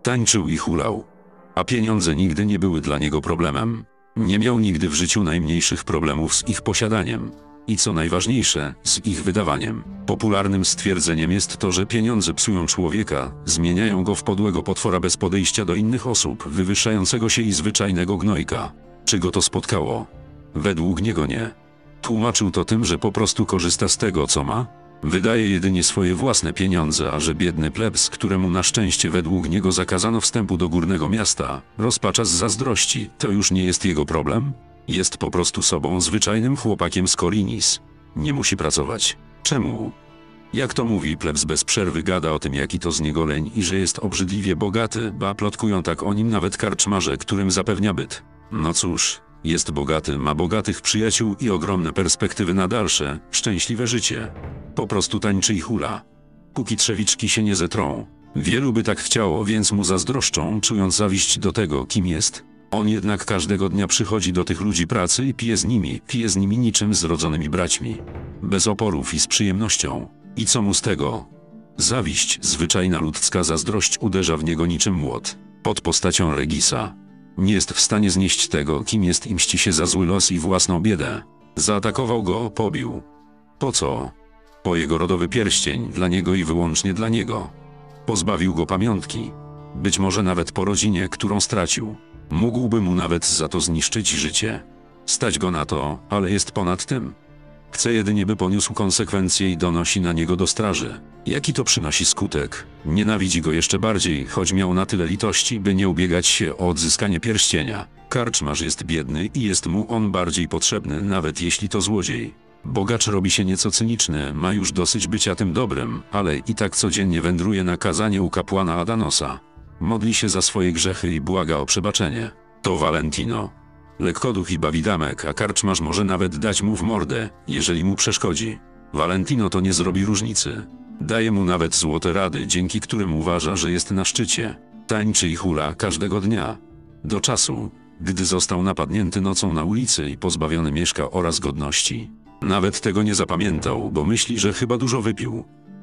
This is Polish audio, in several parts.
Tańczył i hulał. A pieniądze nigdy nie były dla niego problemem. Nie miał nigdy w życiu najmniejszych problemów z ich posiadaniem. I co najważniejsze, z ich wydawaniem. Popularnym stwierdzeniem jest to, że pieniądze psują człowieka, zmieniają go w podłego potwora bez podejścia do innych osób, wywyższającego się i zwyczajnego gnojka. Czy go to spotkało? Według niego nie. Tłumaczył to tym, że po prostu korzysta z tego, co ma. Wydaje jedynie swoje własne pieniądze, a że biedny plebs, któremu na szczęście według niego zakazano wstępu do górnego miasta, rozpacza z zazdrości, to już nie jest jego problem? Jest po prostu sobą zwyczajnym chłopakiem z Korinis. Nie musi pracować. Czemu? Jak to mówi, plebs bez przerwy gada o tym, jaki to z niego leń i że jest obrzydliwie bogaty, ba plotkują tak o nim nawet karczmarze, którym zapewnia byt. No cóż, jest bogaty, ma bogatych przyjaciół i ogromne perspektywy na dalsze, szczęśliwe życie. Po prostu tańczy i hula. Póki trzewiczki się nie zetrą. Wielu by tak chciało, więc mu zazdroszczą, czując zawiść do tego, kim jest. On jednak każdego dnia przychodzi do tych ludzi pracy i pije z nimi niczym zrodzonymi braćmi. Bez oporów i z przyjemnością. I co mu z tego? Zawiść, zwyczajna ludzka zazdrość uderza w niego niczym młot. Pod postacią Regisa. Nie jest w stanie znieść tego, kim jest i mści się za zły los i własną biedę. Zaatakował go, pobił. Po co? Po jego rodowy pierścień, dla niego i wyłącznie dla niego. Pozbawił go pamiątki. Być może nawet po rodzinie, którą stracił. Mógłby mu nawet za to zniszczyć życie. Stać go na to, ale jest ponad tym. Chce jedynie, by poniósł konsekwencje i donosi na niego do straży. Jaki to przynosi skutek? Nienawidzi go jeszcze bardziej, choć miał na tyle litości, by nie ubiegać się o odzyskanie pierścienia. Karczmarz jest biedny i jest mu on bardziej potrzebny, nawet jeśli to złodziej. Bogacz robi się nieco cyniczny, ma już dosyć bycia tym dobrym, ale i tak codziennie wędruje na kazanie u kapłana Adanosa. Modli się za swoje grzechy i błaga o przebaczenie. To Valentino. Lekkoduch i bawidamek, a karczmarz może nawet dać mu w mordę, jeżeli mu przeszkodzi. Valentino to nie zrobi różnicy. Daje mu nawet złote rady, dzięki którym uważa, że jest na szczycie. Tańczy i hula każdego dnia. Do czasu, gdy został napadnięty nocą na ulicy i pozbawiony mieszka oraz godności. Nawet tego nie zapamiętał, bo myśli, że chyba dużo wypił.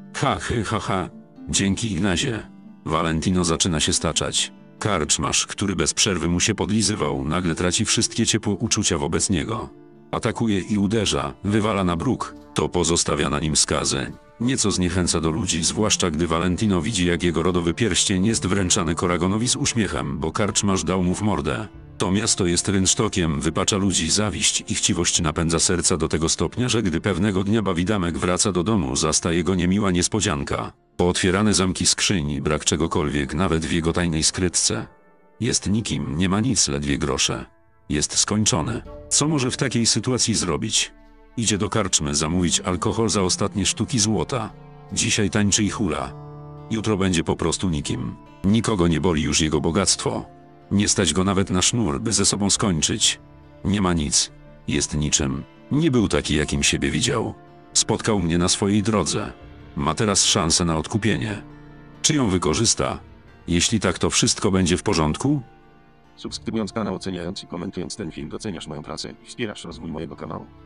Ha. Dzięki Ignazie. Valentino zaczyna się staczać. Karczmarz, który bez przerwy mu się podlizywał, nagle traci wszystkie ciepłe uczucia wobec niego. Atakuje i uderza, wywala na bruk. To pozostawia na nim skazę. Nieco zniechęca do ludzi, zwłaszcza gdy Valentino widzi, jak jego rodowy pierścień jest wręczany Koragonowi z uśmiechem, bo karczmarz dał mu w mordę. To miasto jest rynsztokiem, wypacza ludzi, zawiść i chciwość napędza serca do tego stopnia, że gdy pewnego dnia bawidamek wraca do domu, zastaje go niemiła niespodzianka. Pootwierane zamki skrzyni, brak czegokolwiek, nawet w jego tajnej skrytce. Jest nikim, nie ma nic, ledwie grosze. Jest skończony. Co może w takiej sytuacji zrobić? Idzie do karczmy zamówić alkohol za ostatnie sztuki złota. Dzisiaj tańczy i hula. Jutro będzie po prostu nikim. Nikogo nie boli już jego bogactwo. Nie stać go nawet na sznur, by ze sobą skończyć. Nie ma nic. Jest niczym. Nie był taki, jakim siebie widział. Spotkał mnie na swojej drodze. Ma teraz szansę na odkupienie. Czy ją wykorzysta? Jeśli tak, to wszystko będzie w porządku? Subskrybując kanał, oceniając i komentując ten film, doceniasz moją pracę i wspierasz rozwój mojego kanału.